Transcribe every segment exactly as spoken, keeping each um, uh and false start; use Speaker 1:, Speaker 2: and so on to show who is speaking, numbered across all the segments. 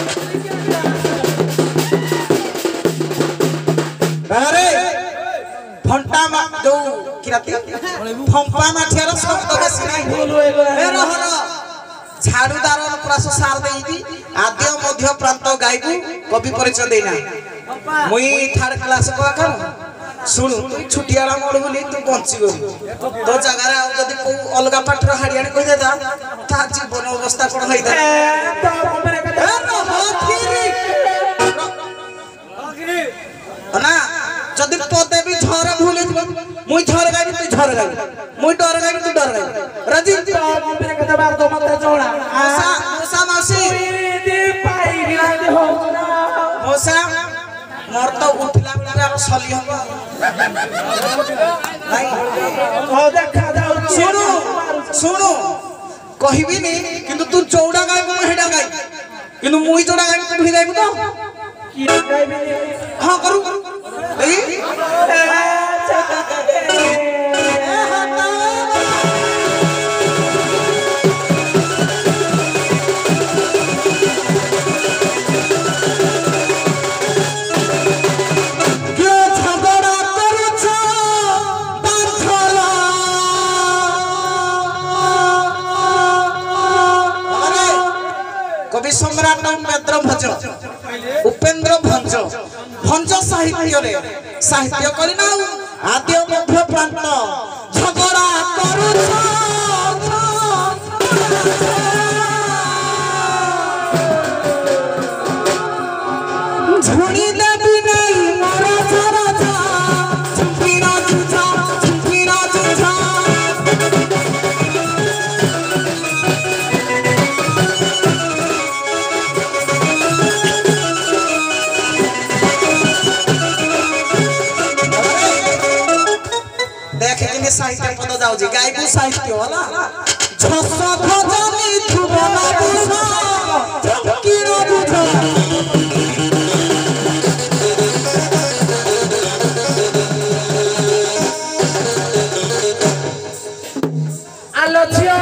Speaker 1: अरे फंटा मा दो किराती फंपा माठियार शब्द बेसी नाही ए रहर झाड़ू दारन प्रास सार देइदी आद्य मध्य प्रांत गायकु कवि परिचय देना मुई थर्ड क्लास को आखर सुन तू छुटियाला मोड़ बोली तू बंची गो तो जगह रे जदी को अलगा पाठर हाडियानी कहि देता ता जीवन अवस्था कोन होइदा ए तो हमरे ए ना जदी पदे भी झर भूले मुई झर गाई तू झर गाई मुई डर गाई तू डर गाई राजी तो हमरे कथा बार तो मत जोड़ा मोसा मोसा मासी दे पाई गिलाते हो मोसा मोर तो उठला बेला सली हम भाई ओ देखा जाऊ सुनो सुनो कहिबी नी किंतु तू चौड़ा गाय को हेडा गाय किंतु मुई चौड़ा गाय तू भी गायबू तो की गायबी हां करू ए कवि सम्राट उपेंद्र भंज उपेंद्र भंज भंज साहित्य रे साहित्य करिना आद्य मध्य प्रांत झगड़ा करूछ झुणी देबी नहीं मोरा झरा झा झुंपीना झुझा झुंपीना झुझा साहित्य पद जाउजी गायकु साहित्य होला छस भजनी थुबला बुझा किरो बुझा आलो छियो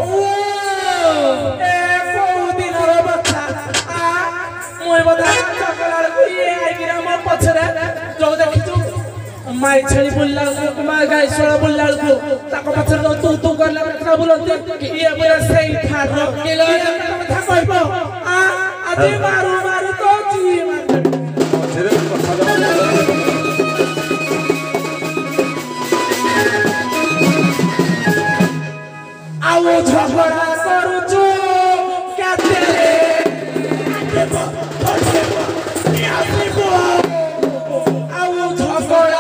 Speaker 1: ए को दिनर बच्चा आ मोय बदा चकलार कुए आइगिरा म पछरे जो देखिछु माई छेली बुल्ला को माई गाय सोळा बुल्ला को ताको पछर तू तू करला कथा बोलते कि ये बरा सही ठार केलो कथा कहबो आ आजे मारू मारू तो जी पछरे कथा आओ झगड़ा करू जो कहते देबो देबो देबो आओ झगड़ा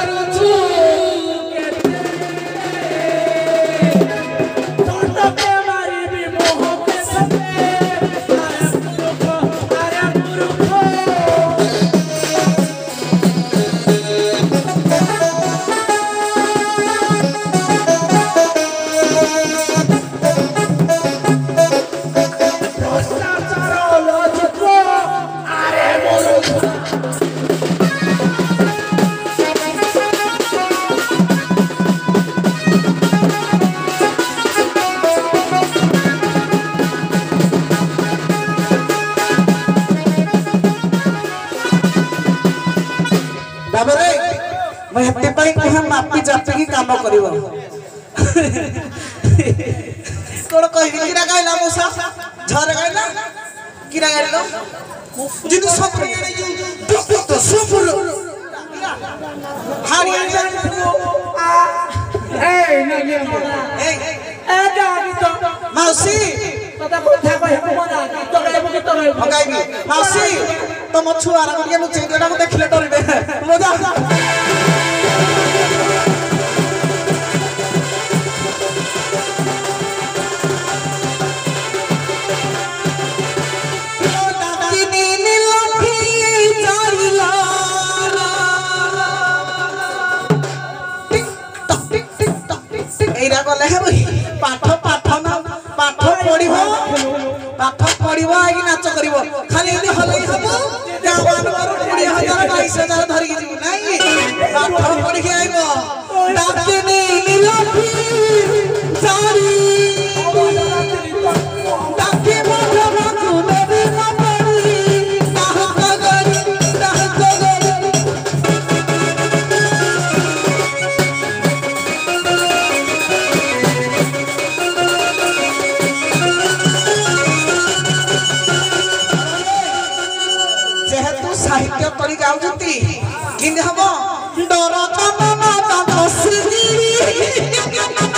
Speaker 1: मैं हत्ते पाई कह मापी जापी की काम करिवो कोन कहि किरा गाइला मोसा झर गाइला किरा गाइलो जिदु सब तो सुपुर हारी आ ए नगे ए ए गाडी तो मौसी तता कोथा कहि कोना तो गाइबो कि तो गाइबो गाइबी मौसी तो म छुआ रा के मु चेंगडा को देखले डरबे मजा पाठ पाठ ना पाठ पढ़िबो पाठ पढ़िबो आइ नाच करिवो खाली एदि हलई हबो गावान कर बीस हजार बाईस हजार धरि कि जीव नै पाठ पढ़ि के आइबो डाकिनी नीलफी जारी डाकी मधु मधु देवी न पड़ी साहित्य करी गाउछंती किंदे हबो डर चंदन दांत सिरी